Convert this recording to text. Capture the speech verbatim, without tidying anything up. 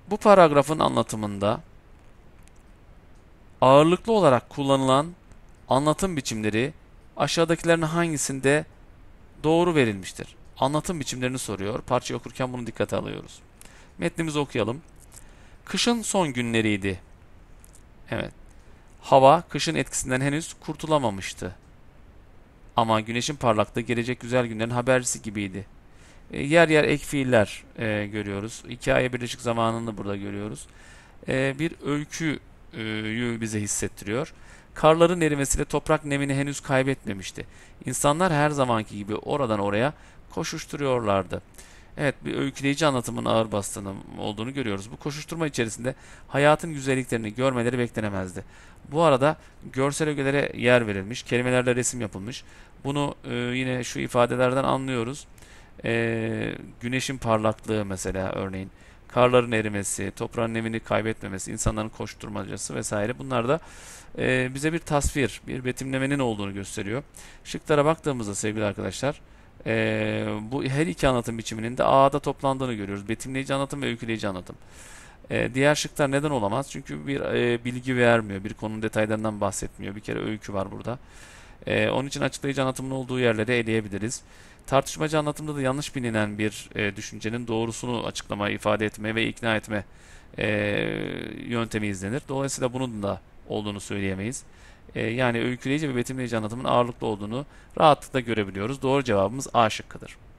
Bu paragrafın anlatımında ağırlıklı olarak kullanılan anlatım biçimleri aşağıdakilerin hangisinde doğru verilmiştir? Anlatım biçimlerini soruyor. Parçayı okurken bunu dikkate alıyoruz. Metnimizi okuyalım. Kışın son günleriydi. Evet. Hava kışın etkisinden henüz kurtulamamıştı. Ama güneşin parlaklığı gelecek güzel günlerin habercisi gibiydi. E, yer yer ek fiiller e, görüyoruz. Hikaye birleşik zamanını burada görüyoruz. E, bir öyküyü bize hissettiriyor. Karların erimesiyle toprak nemini henüz kaybetmemişti. İnsanlar her zamanki gibi oradan oraya koşuşturuyorlardı. Evet, bir öyküleyici anlatımın ağır bastığını olduğunu görüyoruz. Bu koşuşturma içerisinde hayatın güzelliklerini görmeleri beklenemezdi. Bu arada görsel ögelere yer verilmiş, kelimelerle resim yapılmış. Bunu e, yine şu ifadelerden anlıyoruz. E, güneşin parlaklığı mesela örneğin, karların erimesi, toprağın nemini kaybetmemesi, insanların koşturmacası vesaire. Bunlar da e, bize bir tasvir, bir betimlemenin olduğunu gösteriyor. Şıklara baktığımızda sevgili arkadaşlar, e, bu her iki anlatım biçiminin de A'da toplandığını görüyoruz. Betimleyici anlatım ve öyküleyici anlatım. E, diğer şıklar neden olamaz? Çünkü bir e, bilgi vermiyor, bir konunun detaylarından bahsetmiyor. Bir kere öykü var burada. E, onun için açıklayıcı anlatımın olduğu yerleri eleyebiliriz. Tartışmacı anlatımda da yanlış bilinen bir e, düşüncenin doğrusunu açıklama, ifade etme ve ikna etme e, yöntemi izlenir. Dolayısıyla bunun da olduğunu söyleyemeyiz. E, yani öyküleyici ve betimleyici anlatımın ağırlıklı olduğunu rahatlıkla görebiliyoruz. Doğru cevabımız A şıkkıdır.